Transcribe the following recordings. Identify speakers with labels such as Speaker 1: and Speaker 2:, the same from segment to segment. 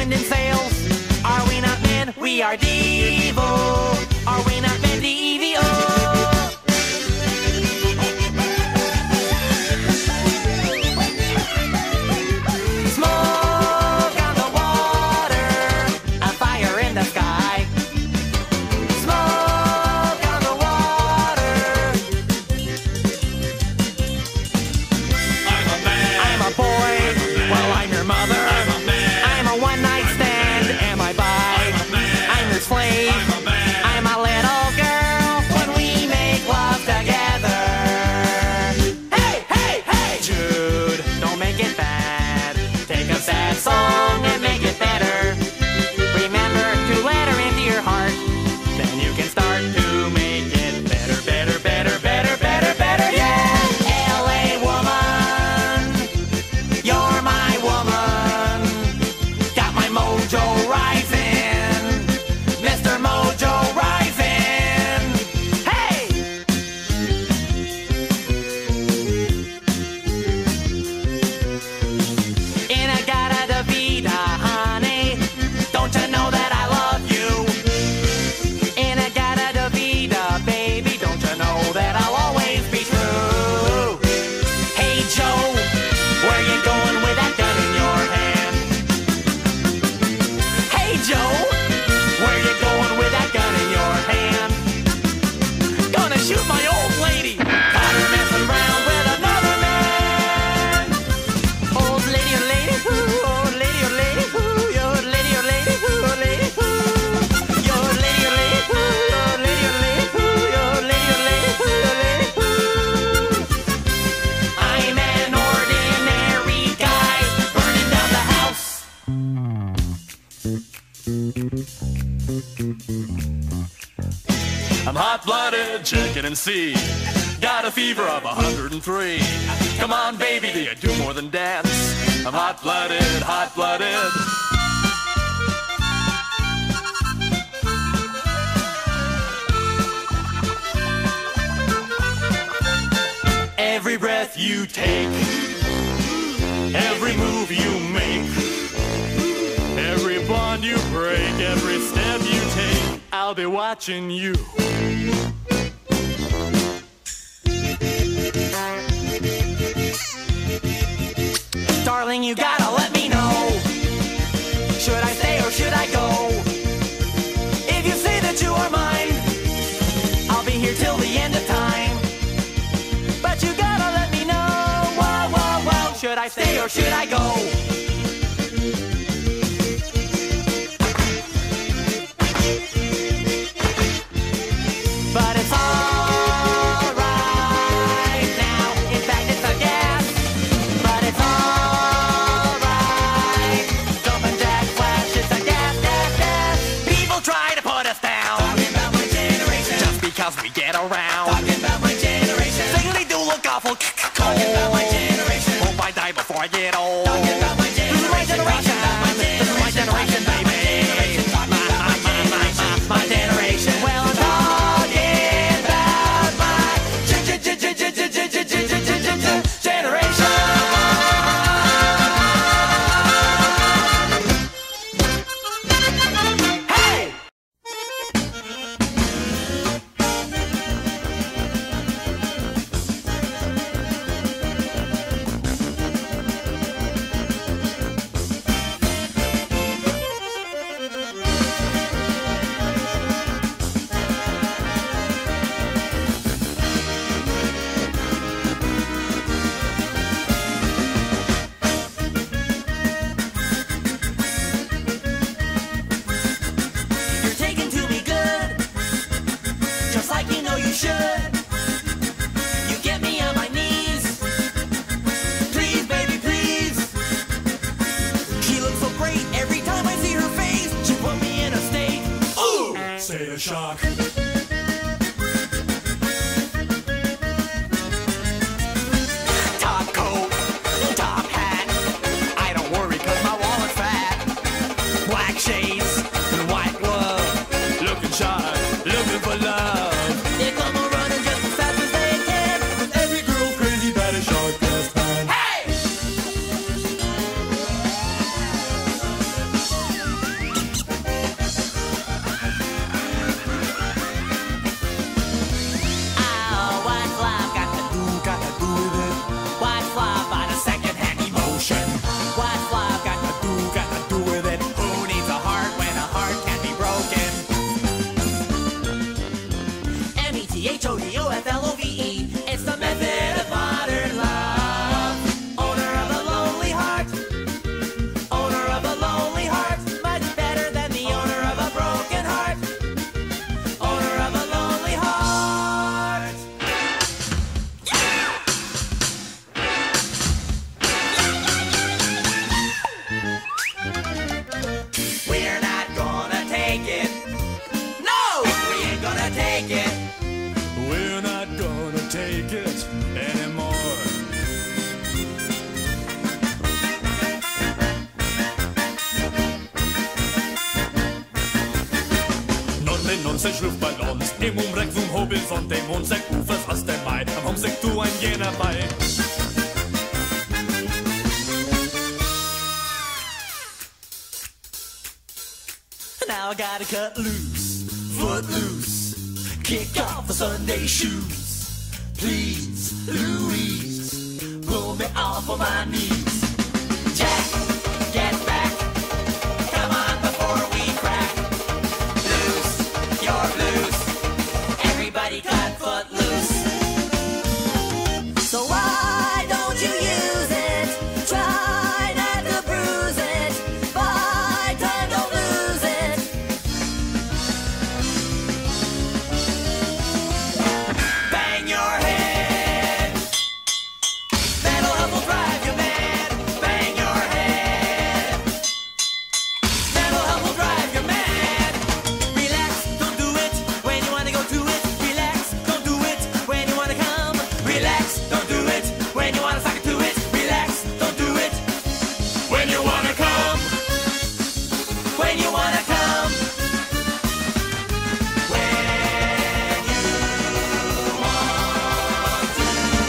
Speaker 1: wind and sails. Are we not men? We are devil. Are we not men? D-E-V-O. Smoke on the water, a fire in the sky. Smoke on the water.
Speaker 2: I'm a man.
Speaker 1: I'm a boy. Well, I'm your mother.
Speaker 2: I'm a man.
Speaker 1: I'm a one-night stand. Am I bi?
Speaker 2: I'm a man.
Speaker 1: I'm your slave.
Speaker 2: I'm a man.
Speaker 1: I'm a little girl when we make love together. Hey, hey, hey! Jude, don't make it bad. Take a sad song and make it better. Remember to let her into your heart. Then you can start to make it better, better, better, better, better, better, yeah! LA woman, you're my woman. Got my mojo rising, Mr. Mojo rising. Hey! Inagata da vida, honey. Don't you know that I love you? Inagata da vida, baby. Don't you know that I'll always be true? Hey Joe, where you going with that gun in your hand? Hey Joe, where you going with that gun in your hand? Gonna shoot my old lady. Caught her messing around with another man. Old lady, ooh, old lady, ooh, your lady, ooh, lady, ooh. Your lady, ooh, your lady, ooh, your lady, ooh. I'm an ordinary guy burning down the house.
Speaker 2: I'm hot-blooded, check it and see. Got a fever of 103. Come on, baby, do you do more than dance? I'm hot-blooded, hot-blooded. Every breath you take, every move you make, every bond you break, every step you take, I'll be watching you.
Speaker 1: Darling, you gotta let me know. Should I stay or should I go? If you say that you are mine, I'll be here till the end of time. But you gotta let me know. Whoa, whoa, whoa. Should I stay or should I go? But it's all right now. In fact, it's a gas. But it's all right. Jumping jack flash, it's a gas, gas, gas. People try to put us down. Talking about my generation. Just because we get around. Talking about my generation. They really do look awful cold. Talking about my generation. Hope I die before I get old. Talking about my generation. This is my generation. This is my generation, baby. My generation. Well, I'm talking about my generation. Hey! You're taking to me good, just like you know you should. You get me on my knees, please, baby, please. She looks so great every time I see her face. She put me in a state. Ooh,
Speaker 2: Say the shock.
Speaker 1: top coat, top hat. I don't worry 'cause my wallet's fat. Black shades and white glove.
Speaker 2: Looking shy, looking for love.
Speaker 1: They come a running just as fast as they can.
Speaker 2: With every girl crazy that a shark has had.
Speaker 1: Hey!
Speaker 2: nån sig luftballons. Imum rexum horizonte, monsec ufas aste mai. Am homsec tu ein jener bei.
Speaker 1: Now I gotta cut loose, foot loose, kick off the Sunday shoes. Please, Louise, pull me off of my knees. Jack, get back, come on before we crack. Loose, you're loose, everybody cut foot loose. So why don't you use it? Try not to bruise it. By time, don't lose it. Bang your head. Mental health will drive you mad. Bang your head. Mental health will drive you mad. Relax, don't do it when you wanna go to it. Relax, don't do it when you wanna come. Relax, don't do it when you wanna suck it to it. Relax, don't do it
Speaker 2: When you wanna come,
Speaker 1: when you wanna come. When you want to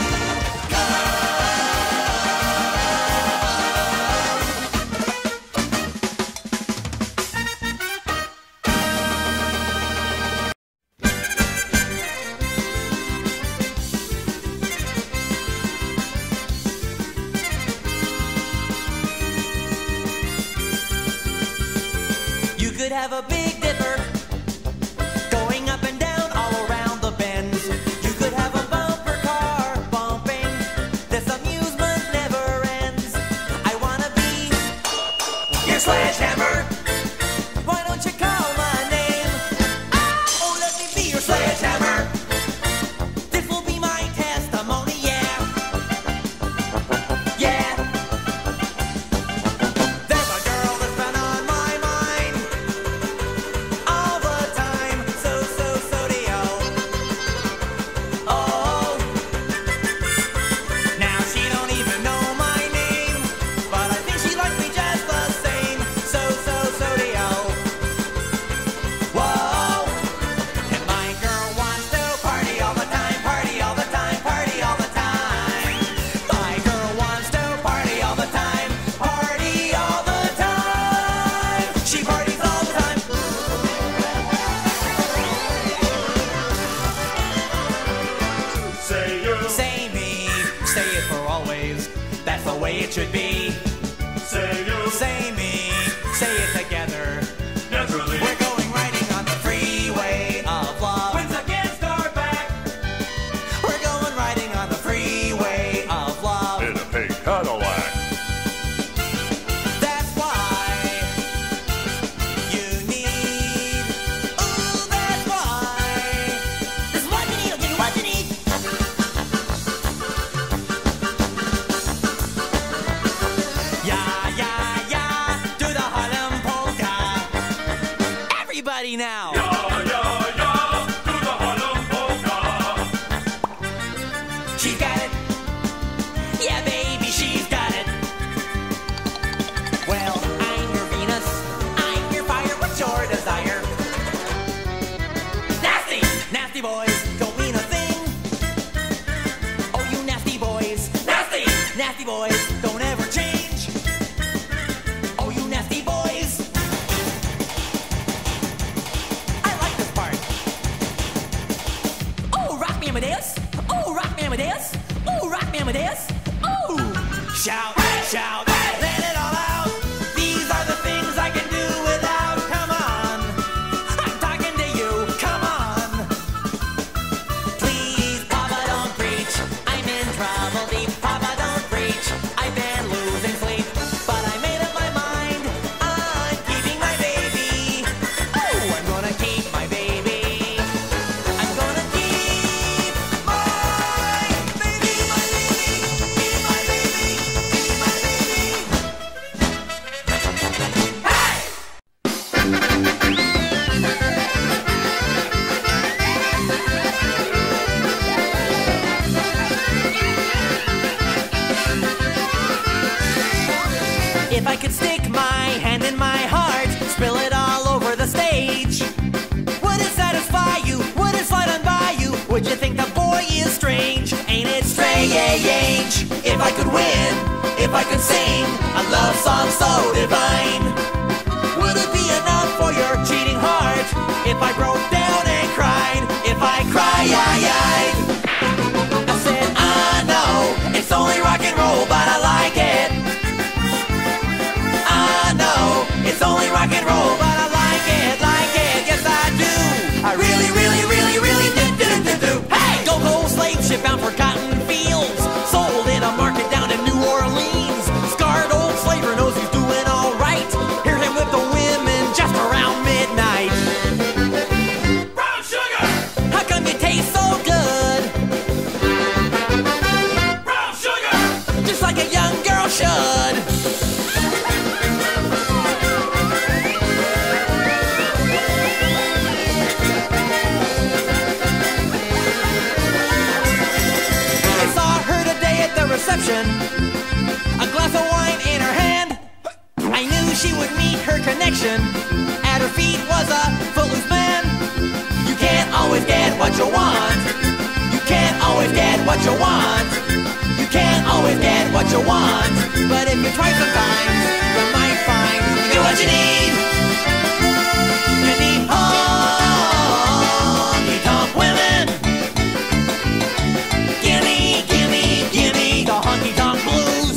Speaker 1: You could have a Big Dipper going up and down all around the bends. You could have a bumper car bumping. This amusement never ends. I wanna be your sledgehammer. Why don't you call my name? Oh, let me be your sledgehammer. This will be my testimony, yeah. Yeah. There's a girl that's been on my mind all the time. So do you. Oh, now she don't even know my name, but I think she likes me just the same. So do you. Whoa, and my girl wants to party all the time, party all the time, party all the time. My girl wants to party all the time, party all the time. She parties all the time.
Speaker 2: say you,
Speaker 1: Say me, say it for always. That's the way it should be.
Speaker 2: say you,
Speaker 1: Say me, say it together.
Speaker 2: naturally.
Speaker 1: We're going riding on the freeway of love.
Speaker 2: Winds against our back,
Speaker 1: We're going riding on the freeway of love.
Speaker 2: in a pink Cadillac.
Speaker 1: That's why you need. Ooh, that's why. This is what you need. I'll give you what you need. Yeah, yeah, yeah. Do the Harlem polka. Everybody now.
Speaker 2: Yeah, yeah, yeah, do the Harlem Polka.
Speaker 1: She's got it. Yeah, baby, she's got it. Well, I'm your Venus. I'm your fire. What's your desire? Nasty! Nasty boys don't mean a thing. Oh, you nasty boys. Nasty! Nasty boys don't ever change. Oh, you nasty boys. I like this part. Oh, rock me Amadeus. Oh, rock me Amadeus. Oh, rock me Amadeus. Oh, shout, shout, let it all out. These are the things I can do without. Come on, I'm talking to you. Come on, please, Papa, don't preach. I'm in trouble deep. Papa, don't preach. I've been losing sleep, but I made up my mind. I'm keeping my baby. Oh, I'm gonna keep my baby. I'm gonna keep my baby, my baby, keep my baby, keep age. If I could win, if I could sing a love song so divine, would it be enough for your cheating heart if I broke down and cried? If I cry, I said, I know it's only rock and roll, but I like it. I know it's only rock and roll, but I like it, yes I do. I really, really, really, really do. Hey! Go, slave ship bound for cotton fields, sold in a market down in New Orleans. Scarred old slaver knows he's doing all right. Hear him with the women just around midnight.
Speaker 2: Brown sugar!
Speaker 1: How come you taste so good?
Speaker 2: Brown sugar!
Speaker 1: Just like a young girl should. Reception, a glass of wine in her hand. I knew she would meet her connection. At her feet was a footloose man. You can't always get what you want. You can't always get what you want. You can't always get what you want. But if you try sometimes, you might find you get what you need. You need honky-tonk women. Gimme the honky-tonk blues.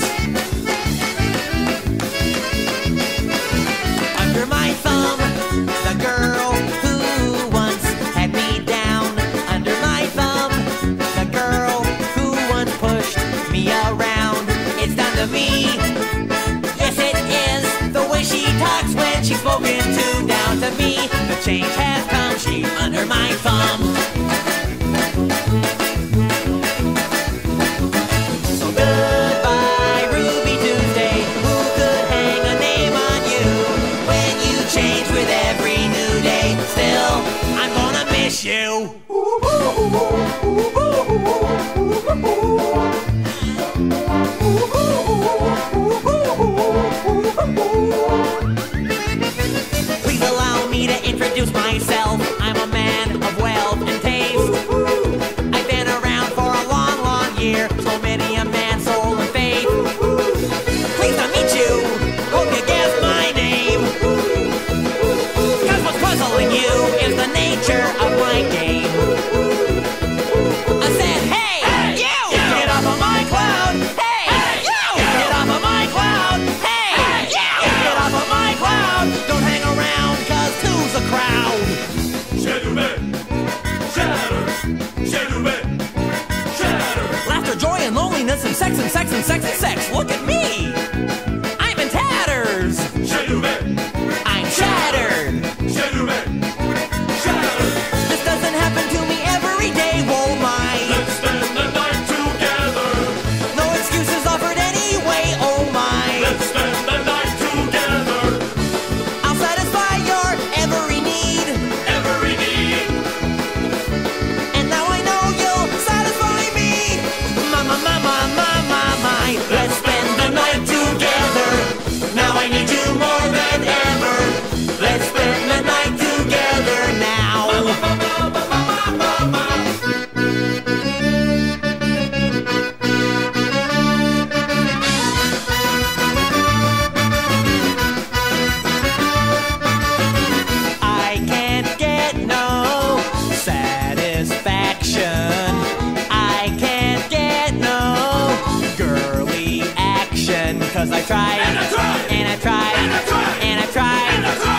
Speaker 1: Under my thumb, the girl who once had me down. Under my thumb, the girl who once pushed me around. It's down to me. Yes, it is. The way she talks when she's spoken to, down to me. The change has come. She's under my thumb. Goodbye, Ruby Tuesday. Who could hang a name on you when you change with every new day? Still, I'm gonna miss you. Please allow me to introduce myself. I'm a man of wealth and taste. I've been around for a long, long year. So many a man, soul, and faith. Pleased to meet you. Hope you guessed my name. 'Cause what's puzzling you is the nature of my game. I said, hey, you! Get off of my cloud! Hey, you! Get off of my cloud! Hey, you! Get off of my cloud! Don't hang around, 'cause two's a crowd. Laughter, joy, and loneliness, and sex, and sex, and sex, and sex. Look at me! I'm in tatters! I'm shattered! This doesn't happen to me every day, whoa my!
Speaker 2: Let's spend the night together.
Speaker 1: No excuses offered anyway, oh my!
Speaker 2: Let's spend the night together.
Speaker 1: I'll satisfy your every need.
Speaker 2: Every need.
Speaker 1: And now I know you'll satisfy me. My. Let's spend the night together. Now I need you more than ever. Let's spend the night together now. I can't get no satisfaction. I can't get no girly action. 'Cause I tried,
Speaker 2: And I tried,
Speaker 1: and I tried,
Speaker 2: and I tried,
Speaker 1: and I tried,
Speaker 2: and I tried.